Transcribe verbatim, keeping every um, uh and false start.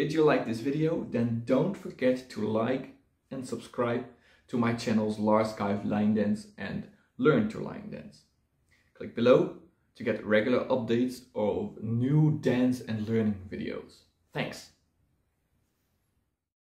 Did you like this video? Then don't forget to like and subscribe to my channels Lars Kuijf Line Dance and Learn to Line Dance. Click below to get regular updates of new dance and learning videos. Thanks!